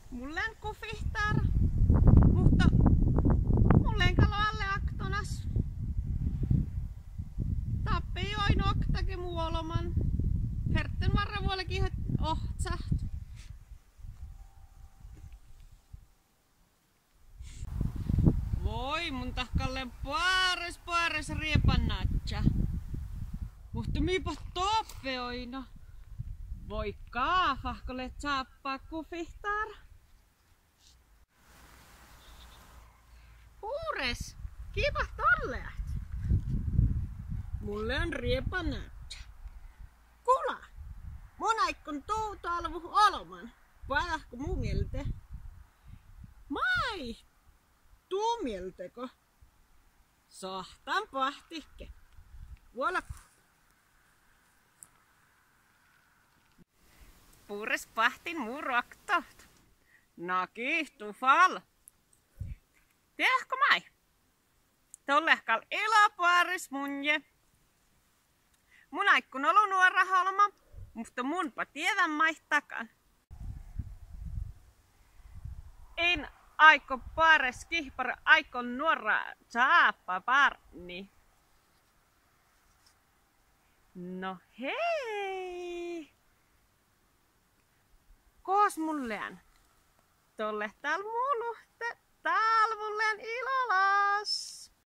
Mulle on kufihtar, mutta mulle en kalo alle aktonas. Tappei oin oktake muoloman. Herten varra vuolekin ohtsaht. Voi mun tahkalle paares riepannatsa. Mutta miipa toppe oina. Voi kaafahkolle saappaa kufihtar. Puures, kiipa tolleat. Mulle on riepannatsa. Kula, mun aikon toutalvu oloman. Vaadahko muu mielte? Mai! Tuu mielteko? Sahtan pahtikke. Vuolaku. Puures pahtin muu roktoht. Nakihtu fal. Tiedätkö mai? Tollehkal ilapaaris munje. Mun aikun olu nuora halma, mutta munpa tiedän maihtakan. En aiko paares kihpar aikon nuora saappa parni. No hei! Koos mullean? Tolle tal muuluhte talvulleen ilola.